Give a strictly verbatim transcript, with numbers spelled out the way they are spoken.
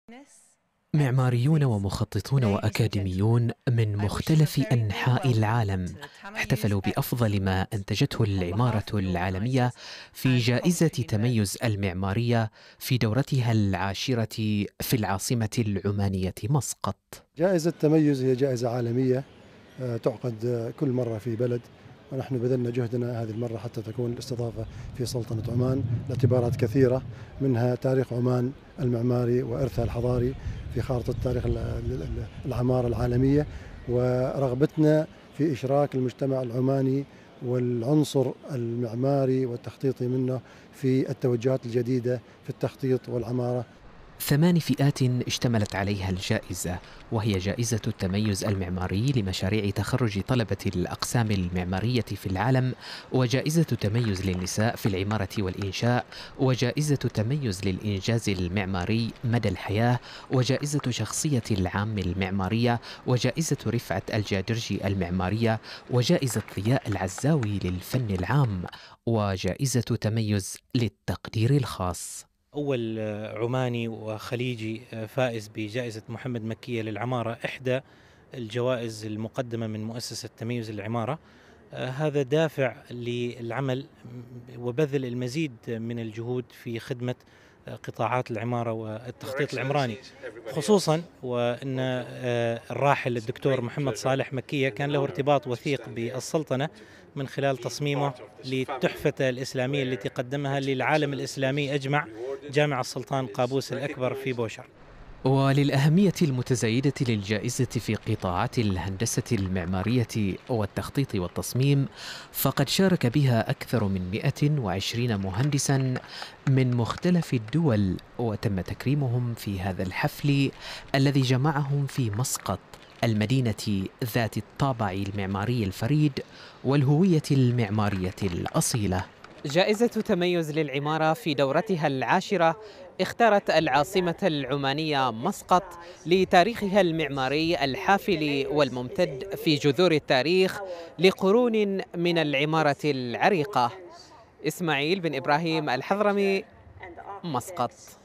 معماريون ومخططون وأكاديميون من مختلف أنحاء العالم احتفلوا بأفضل ما أنتجته العمارة العالمية في جائزة تميز المعمارية في دورتها العاشرة في العاصمة العمانية مسقط. جائزة تميز هي جائزة عالمية تعقد كل مرة في بلد، ونحن بذلنا جهدنا هذه المرة حتى تكون الاستضافة في سلطنة عمان لاعتبارات كثيرة، منها تاريخ عمان المعماري وإرثها الحضاري في خارطة تاريخ العمارة العالمية، ورغبتنا في إشراك المجتمع العماني والعنصر المعماري والتخطيطي منه في التوجهات الجديدة في التخطيط والعمارة. ثمان فئات اشتملت عليها الجائزة، وهي جائزة التميز المعماري لمشاريع تخرج طلبة الأقسام المعمارية في العالم، وجائزة تميز للنساء في العمارة والإنشاء، وجائزة تميز للإنجاز المعماري مدى الحياة، وجائزة شخصية العام المعمارية، وجائزة رفعة الجادرجي المعمارية، وجائزة ضياء العزاوي للفن العام، وجائزة تميز للتقدير الخاص. أول عماني وخليجي فائز بجائزة محمد مكية للعمارة، إحدى الجوائز المقدمة من مؤسسة تميز للعمارة. هذا دافع للعمل وبذل المزيد من الجهود في خدمة قطاعات العمارة والتخطيط العمراني، خصوصا وأن الراحل الدكتور محمد صالح مكية كان له ارتباط وثيق بالسلطنة من خلال تصميمه للتحفة الإسلامية التي قدمها للعالم الإسلامي أجمع جامع السلطان قابوس الأكبر في بوشر. وللأهمية المتزايدة للجائزة في قطاعات الهندسة المعمارية والتخطيط والتصميم، فقد شارك بها أكثر من مئة وعشرين مهندساً من مختلف الدول، وتم تكريمهم في هذا الحفل الذي جمعهم في مسقط، المدينة ذات الطابع المعماري الفريد والهوية المعمارية الأصيلة. جائزة تميز للعمارة في دورتها العاشرة اختارت العاصمة العمانية مسقط لتاريخها المعماري الحافل والممتد في جذور التاريخ لقرون من العمارة العريقة. إسماعيل بن إبراهيم الحضرمي، مسقط.